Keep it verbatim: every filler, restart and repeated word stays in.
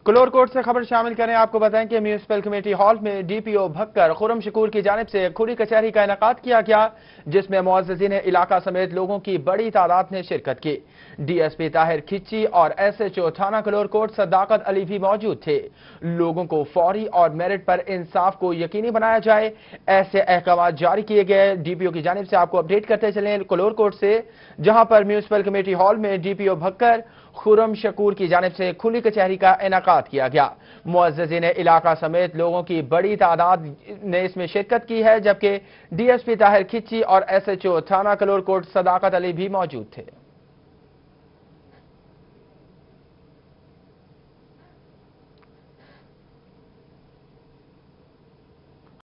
कलोर court से खबर शामिल करें। आपको बताएं कि म्यूनिसिपल कमेटी हॉल में डीपीओ भक्कर खुरम शकूर की जानिब से खुली कचहरी का इनाकाद किया गया, जिसमें मुअज़्ज़िज़ीन इलाका समेत लोगों की बड़ी तादाद ने शिरकत की। डीएसपी ताहिर खिच्ची और एसएचओ थाना कलोर कोर्ट सदाकत अली भी मौजूद थे। लोगों को फौरी और मेरिट पर इंसाफ को यकीनी बनाया जाए, ऐसे अहकाम जारी किए गए। डीपीओ की जानिब से आपको अपडेट करते चले कलोर कोर्ट से, जहां पर म्यूनिसिपल कमेटी हॉल में डीपीओ भक्कर खुरम शकूर की जानिब से खुली कचहरी का इनाकाद किया गया। मुअज़्ज़िज़ीन इलाका समेत लोगों की बड़ी तादाद ने इसमें शिरकत की है, जबकि डीएसपी ताहिर खिच्ची और एसएचओ थाना कलोर कोर्ट सदाकत अली भी मौजूद थे।